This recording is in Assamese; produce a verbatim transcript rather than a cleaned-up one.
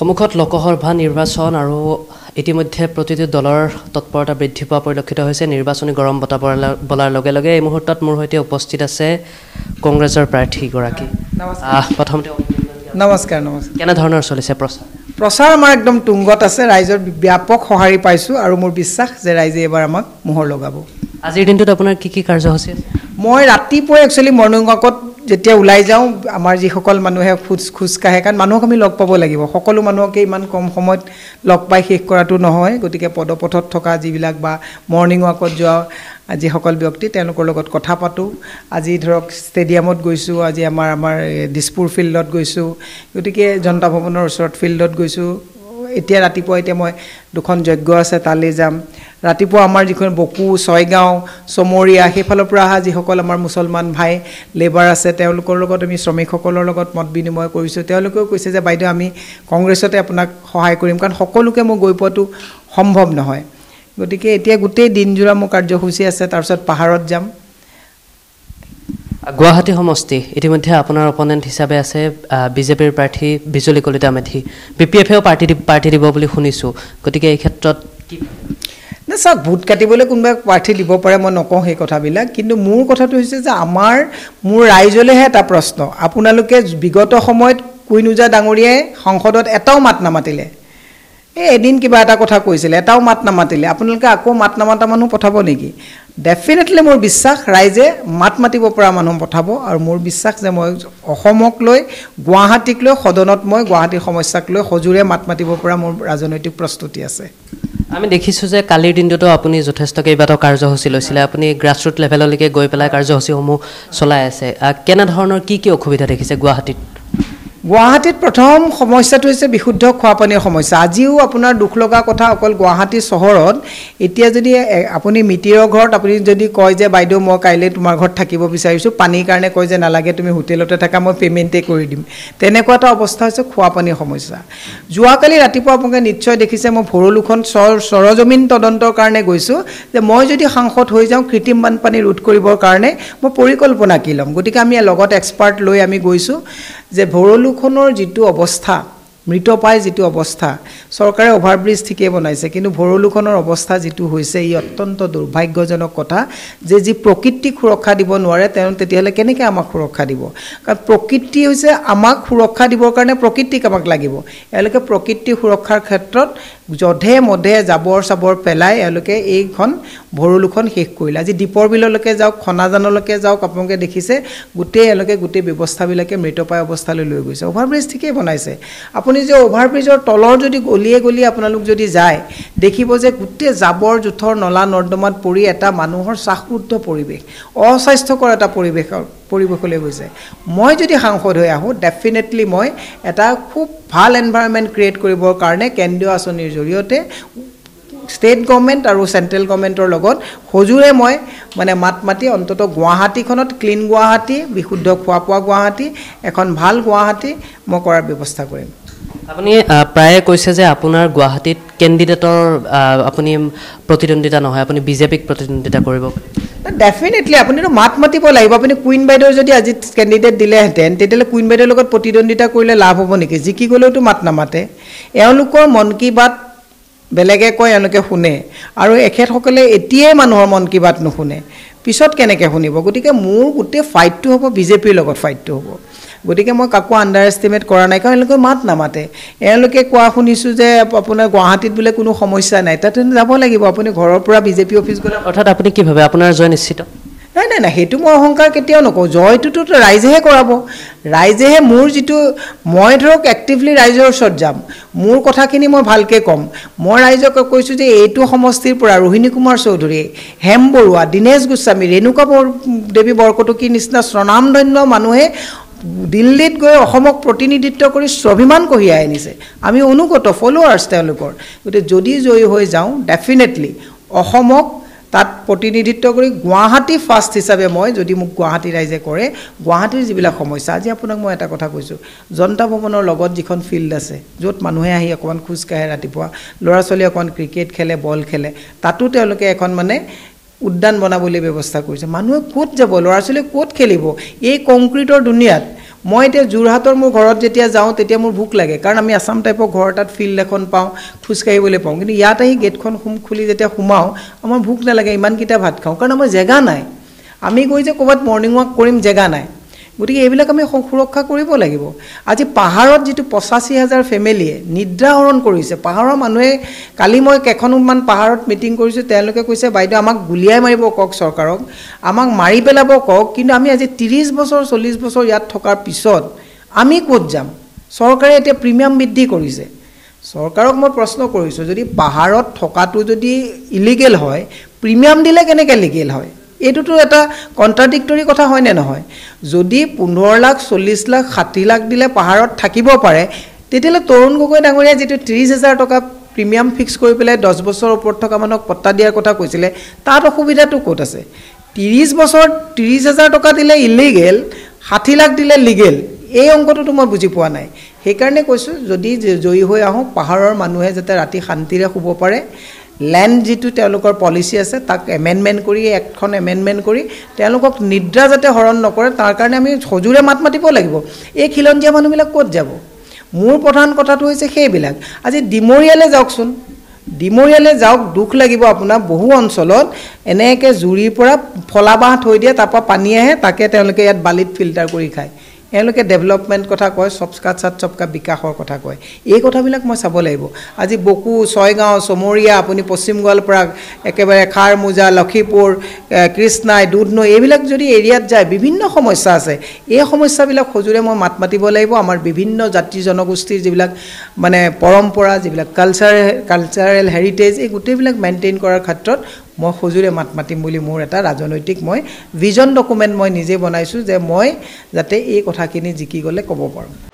সমুখত লোকসভা নিৰ্বাচন আৰু ইতিমধ্যে প্ৰতিটো দলৰ তৎপৰতা বৃদ্ধি পোৱা পৰিলক্ষিত হৈছে নিৰ্বাচনী গৰম বতা বলাৰ লগে লগে এই মুহূৰ্তত মোৰ সৈতে উপস্থিত আছে কংগ্ৰেছৰ প্ৰাৰ্থী গৰাকী প্ৰথমতে নমস্কাৰ নমস্কাৰ কেনে ধৰণৰ চলিছে প্ৰচাৰ প্ৰচাৰ আমাৰ একদম তুংগত আছে ৰাইজৰ ব্যাপক সহাৰি পাইছো আৰু মোৰ বিশ্বাস যে ৰাইজে এবাৰ আমাক মোহৰ লগাব আজিৰ দিনটোত আপোনাৰ কি কি কাৰ্যসূচী মই ৰাতিপুৱা একচুয়ালি মৰ্নিং ৱাকত যেতিয়া ওলাই যাওঁ আমাৰ যি সকল মানুহে খোজ খোজ কাহে কাৰণ মানুহক আমি লগ পাব লাগিব সকলো মানুহকে ইমান কম সময়ত লগ পাই শেষ কৰাটো নহয় গতিকে পদপথত থকা যিবিলাক বা মৰ্নিং ৱাকত যোৱা আজি সকল ব্যক্তি তেওঁলোকৰ লগত কথা পাতো আজি ধৰক ষ্টেডিয়ামত গৈছো আজি আমাৰ আমাৰ দিছপুৰ ফিল্ডত গৈছো গতিকে জনতা ভৱনৰ ওচৰত ফিল্ডত গৈছো এতিয়া ৰাতিপুৱা এতিয়া মই দুখন যজ্ঞ আছে তালৈ যাম ৰাতিপুৱা আমাৰ যিখন বকু ছয়গাঁও সমৰিয়া হেফালৰ পৰা আহা যিসকল আমাৰ মুছলমান ভাই লেবাৰ আছে তেওঁলোকৰ লগত আমি শ্ৰমিকসকলৰ লগত মত বিনিময় কৰিছো তেওঁলোকেও কৈছে যে বাইদেউ আমি কংগ্ৰেছতে আপোনাক সহায় কৰিম কাৰণ সকলোকে মই গৈ পোৱাটো সম্ভৱ নহয় গতিকে এতিয়া গোটেই দিনজোৰা মোৰ কাৰ্যসূচী আছে তাৰ পিছত পাহাৰত যাম গুৱাহাটী সমষ্টি ইতিমধ্যে আপোনাৰ অপোনেণ্ট হিচাপে আছে বিজেপিৰ প্ৰাৰ্থী বিজলী কলিতা মেধি বিপিএফেও পাৰ্টি পাৰ্টি দিব বুলি শুনিছো গতিকে এই ক্ষেত্ৰত কি না সব ভোট কাটিবলৈ কোনবা প্ৰাৰ্থী দিব পাৰে মই নকওঁ সেই কথাবিলাক কিন্তু মোৰ কথাটো হৈছে যে আমাৰ মোৰ ৰাইজলেহে এটা প্ৰশ্ন আপোনালোকে বিগত সময়ত কুইনুজা ডাঙৰীয়াই সংসদত এটাও মাত নামাতিলে এই এদিন কিবা এটা কথা কৈছিল এটাও মাত নামাতিলে আপোনালোকে আকৌ মাত নামাতা মানুহ পঠাব নেকি ডেফিনেটলি মোৰ বিশ্বাস ৰাইজে মাত মাতিব পৰা মানুহ পঠাব আৰু মোৰ বিশ্বাস যে মই অসমক লৈ গুৱাহাটীক লৈ সদনত মই গুৱাহাটীৰ সমস্যাক লৈ হজুৰে মাত মাতিব পৰা মোৰ ৰাজনৈতিক প্ৰস্তুতি আছে আমি দেখিছো যে কালিৰ দিনটোতো আপুনি যথেষ্ট কেইবাটাও কাৰ্যসূচী লৈছিলে আপুনি গ্ৰাছৰুট লেভেললৈকে গৈ পেলাই কাৰ্যসূচীসমূহ চলাই আছে কেনে ধৰণৰ কি কি অসুবিধা দেখিছে গুৱাহাটীত গুৱাহাটীত প্ৰথম সমস্যাটো হৈছে বিশুদ্ধ খোৱা পানীৰ সমস্যা আজিও আপোনাৰ দুখ লগা কথা অকল গুৱাহাটী চহৰত এতিয়া যদি আপুনি মিটিৰৰ ঘৰত আপুনি যদি কয় যে বাইদেউ মই কাইলৈ তোমাৰ ঘৰত থাকিব বিচাৰিছো পানীৰ কাৰণে কয় যে নালাগে তুমি হোটেলতে থাকা মই পেমেণ্টে কৰি দিম তেনেকুৱা এটা অৱস্থা হৈছে খোৱা পানীৰ সমস্যা যোৱাকালি ৰাতিপুৱা আপোনালোকে নিশ্চয় দেখিছে মই ভৰলুখন সৰজমিন তদন্তৰ কাৰণে গৈছো যে মই যদি সাংসদ হৈ যাওঁ কৃত্ৰিম বানপানী ৰোধ কৰিবৰ কাৰণে মই পৰিকল্পনা কি ল'ম গতিকে আমি লগত এক্সপাৰ্ট লৈ আমি গৈছো যে ভৰলুখনৰ যিটো অৱস্থা মৃতপাই যিটো অৱস্থা চৰকাৰে অভাৰব্ৰিজ ঠিকই বনাইছে কিন্তু ভৰলুখনৰ অৱস্থা যিটো হৈছে ই অত্যন্ত দুৰ্ভাগ্যজনক কথা যে যি প্ৰকৃতিক সুৰক্ষা দিব নোৱাৰে তেওঁ তেতিয়ালে কেনেকৈ আমাক সুৰক্ষা দিব কাৰণ প্ৰকৃতি হৈছে আমাক সুৰক্ষা দিবৰ কাৰণে প্ৰকৃতিক আমাক লাগিব এলৈকে প্ৰকৃতি সুৰক্ষাৰ ক্ষেত্ৰত জধে মধে জাবৰ সাবৰ পেলাই এলৈকে এইখন ভৰলুখন শেষ কৰিলে আজি দীপৰ বিললৈকে যাওক খনাজানলৈকে যাওক আপোনালোকে দেখিছে গোটেই এলৈকে গোটেই ব্যৱস্থাবিলাকে মৃতপাই অৱস্থালৈ লৈ গৈছে অভাৰব্ৰিজ ঠিকই বনাইছে আপুনি যে অভাৰব্ৰিজৰ তলৰ যদি গলিয়ে গলিয়ে আপোনালোক যদি যায় দেখিব যে গোটেই জাবৰ জোথৰ নলা নৰ্দমাত পৰি এটা মানুহৰ শ্বাসৰুদ্ধ পৰিৱেশ অস্বাস্থ্যকৰ এটা পৰিৱেশৰ পৰিৱেশলৈ গৈছে মই যদি সাংসদ হৈ আহো ডেফিনেটলি মই এটা খুব ভাল এনভাইৰনমেন্ট ক্ৰিয়েট কৰিবৰ কাৰণে কেন্দ্ৰীয় আঁচনিৰ জৰিয়তে ষ্টেট গভৰ্নমেণ্ট আৰু চেন্ট্ৰেল গভৰ্নমেণ্টৰ লগত হজুৰে মই মানে মাত মাতি অন্তত গুৱাহাটীখনত ক্লিন গুৱাহাটী বিশুদ্ধ খোৱা পোৱা গুৱাহাটী এখন ভাল গুৱাহাটী মই কৰাৰ ব্যৱস্থা কৰিম আপুনি প্ৰায়ে কৈছে যে আপোনাৰ গুৱাহাটীত কেণ্ডিডেটৰ আপুনি প্ৰতিদ্বন্দ্বিতা নহয় আপুনি বিজেপিক প্ৰতিদ্বন্দ্বিতা কৰিব ডেফিনেটলি আপুনিতো মাত মাতিব লাগিব আপুনি কুইন বাইদেউ যদি আজি কেণ্ডিডেট দিলেহেঁতেন তেতিয়াহ'লে কুইন বাইদেউৰ লগত প্ৰতিদ্বন্দ্বিতা কৰিলে লাভ হ'ব নেকি জিকি গ'লেওতো মাত নামাতে এওঁলোকৰ মন কি বাত বেলেগে কয় এওঁলোকে শুনে আৰু এখেতসকলে এতিয়াই মানুহৰ মন কি বাত নুশুনে পিছত কেনেকৈ শুনিব গতিকে মোৰ গোটেই ফাইটটো হ'ব বিজেপিৰ লগত ফাইটটো হ'ব গতিকে মই কাকো আণ্ডাৰ এষ্টিমেট কৰা নাই কাৰণ এওঁলোকে মাত নামাতে এওঁলোকে কোৱা শুনিছোঁ যে আপোনাৰ গুৱাহাটীত বোলে কোনো সমস্যা নাই তাতে যাব লাগিব আপুনি ঘৰৰ পৰা বিজেপি অফিচ গ'লে অৰ্থাৎ আপুনি কি ভাবে আপোনাৰ জয় নিশ্চিত নাই নাই নাই সেইটো মই অহংকাৰ কেতিয়াও নকওঁ জয়টোতো ৰাইজেহে কৰাব ৰাইজেহে মোৰ যিটো মই ধৰক এক্টিভলি ৰাইজৰ ওচৰত যাম মোৰ কথাখিনি মই ভালকৈ ক'ম মই ৰাইজক কৈছোঁ যে এইটো সমষ্টিৰ পৰা ৰোহিণী কুমাৰ চৌধুৰী হেম বৰুৱা দীনেশ গোস্বামী ৰেণুকা দেৱী বৰকটকীৰ নিচিনা স্বনামধন্য মানুহে দিল্লীত গৈ অসমক প্ৰতিনিধিত্ব কৰি স্বাভিমান কঢ়িয়াই আনিছে আমি অনুগত ফলোৱাৰ্ছ তেওঁলোকৰ গতিকে যদি জয়ী হৈ যাওঁ ডেফিনেটলি অসমক তাত প্ৰতিনিধিত্ব কৰি গুৱাহাটী ফাৰ্ষ্ট হিচাপে মই যদি মোক গুৱাহাটী ৰাইজে কৰে গুৱাহাটীৰ যিবিলাক সমস্যা আজি আপোনাক মই এটা কথা কৈছোঁ জনতা ভৱনৰ লগত যিখন ফিল্ড আছে য'ত মানুহে আহি অকণমান খোজ কাঢ়ে ৰাতিপুৱা ল'ৰা ছোৱালী অকণমান ক্ৰিকেট খেলে বল খেলে তাতো তেওঁলোকে এখন মানে উদ্যান বনাবলৈ ব্যৱস্থা কৰিছে মানুহে ক'ত যাব ল'ৰা ছোৱালীয়ে ক'ত খেলিব এই কংক্ৰিটৰ দুনিয়াত মই এতিয়া যোৰহাটৰ মোৰ ঘৰত যেতিয়া যাওঁ তেতিয়া মোৰ ভোক লাগে কাৰণ আমি আসাম টাইপৰ ঘৰ এটাত ফিল্ড এখন পাওঁ খোজকাঢ়িবলৈ পাওঁ কিন্তু ইয়াত আহি গেটখন খুম খুলি যেতিয়া সোমাওঁ আমাৰ ভোক নালাগে ইমানকেইটা ভাত খাওঁ কাৰণ আমাৰ জেগা নাই আমি গৈ যে ক'ৰবাত মৰ্ণিং ৱাক কৰিম জেগা নাই গতিকে এইবিলাক আমি সুৰক্ষা কৰিব লাগিব আজি পাহাৰত যিটো পঁচাশী হাজাৰ ফেমিলিয়ে নিদ্ৰাহৰণ কৰিছে পাহাৰৰ মানুহে কালি মই কেইখনমান পাহাৰত মিটিং কৰিছোঁ তেওঁলোকে কৈছে বাইদেউ আমাক গুলিয়াই মাৰিব কওক চৰকাৰক আমাক মাৰি পেলাব কওক কিন্তু আমি আজি ত্ৰিছ বছৰ চল্লিছ বছৰ ইয়াত থকাৰ পিছত আমি ক'ত যাম চৰকাৰে এতিয়া প্ৰিমিয়াম বৃদ্ধি কৰিছে চৰকাৰক মই প্ৰশ্ন কৰিছোঁ যদি পাহাৰত থকাটো যদি ইলিগেল হয় প্ৰিমিয়াম দিলে কেনেকৈ লিগেল হয় এইটোতো এটা কন্ট্ৰাডিক্টৰি কথা হয় নে নহয় যদি পোন্ধৰ লাখ চল্লিছ লাখ ষাঠি লাখ দিলে পাহাৰত থাকিব পাৰে তেতিয়ালে তৰুণ গগৈ ডাঙৰীয়া যেটো ত্ৰিছ হাজাৰ টকা প্ৰিমিয়াম ফিক্স কৰি পেলাই দহ বছৰ ওপৰত থকা মানুহক পট্টা দিয়াৰ কথা কৈছিলে তাত অসুবিধাটো ক'ত আছে ত্ৰিছ বছৰ ত্ৰিছ হাজাৰ টকা দিলে ইলিগেল ষাঠি লাখ দিলে লিগেল এই অংকটো মই বুজি পোৱা নাই সেইকাৰণে কৈছোঁ যদি জয়ী হৈ আহোঁ পাহাৰৰ মানুহে যাতে ৰাতি শান্তিৰে শুব পাৰে ল্যান্ড যেটো তেওঁলোকৰ পলিসি আছে তাক এমেন্ডমেন্ট কৰি একখন এমেন্ডমেন্ট কৰি তেওঁলোকক নিদ্ৰা যাতে হৰণ নকৰে তাৰ কাৰণে আমি সজুৰে মাত মাতিব লাগিব এই খিলঞ্জিয়া মানুহবিলাক ক'ত যাব মোৰ প্ৰধান কথাটো হৈছে সেইবিলাক আজি ডিমৰিয়ালে যাওকচোন ডিমৰিয়ালে যাওক দুখ লাগিব আপোনাৰ বহু অঞ্চলত এনেকে জুৰিৰ পৰা ফলাবাহ থৈ দিয়ে তাৰ পৰা পানী আহে তাকে তেওঁলোকে ইয়াত বালিত ফিল্টাৰ কৰি খায় এওঁলোকে ডেভেলপমেন্ট কথা কয় সবকা সাথ সবকা বিকাশৰ কথা কয় এই কথাবিলাক মই চাব লাগিব আজি বকু ছয়গাঁও সমৰিয়া আপুনি পশ্চিম গোৱালপাৰা একেবাৰে খাৰ মুজা লখিপুৰ কৃষ্ণাই দুধনৈ এইবিলাক যদি এৰিয়াত যায় বিভিন্ন সমস্যা আছে এই সমস্যাবিলাক সজুৰে মই মাত মাতিব লাগিব আমাৰ বিভিন্ন জাতি জনগোষ্ঠীৰ যিবিলাক মানে পৰম্পৰা যিবিলাক কালচাৰ কালচাৰেল হেৰিটেজ এই গোটেইবিলাক মেইনটেইন কৰাৰ ক্ষেত্ৰত মই সজুৰে মাত মাতিম বুলি মোৰ এটা ৰাজনৈতিক মই ভিজন ডকুমেন্ট মই নিজে বনাইছো যে মই যাতে এই কথাখিনি জিকি গলে ক'ব পাৰোঁ